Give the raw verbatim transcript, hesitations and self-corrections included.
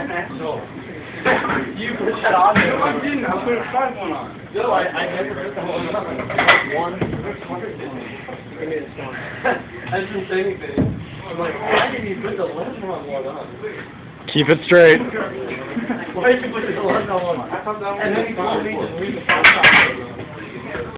No. You put that on there. No, I didn't. I put a five one on. No, I, I never put the whole one. One. Give me this one. I didn't say anything. I'm like, why did you put the left one on? Keep it straight. Why did you put the left one on? I thought that was And then he told me to leave the